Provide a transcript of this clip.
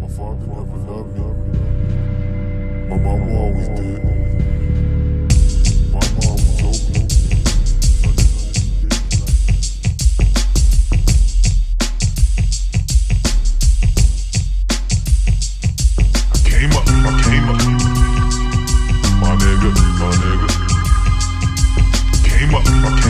My father never loved me. My mama always did. My mom always told me. I came up. My nigga. Came up.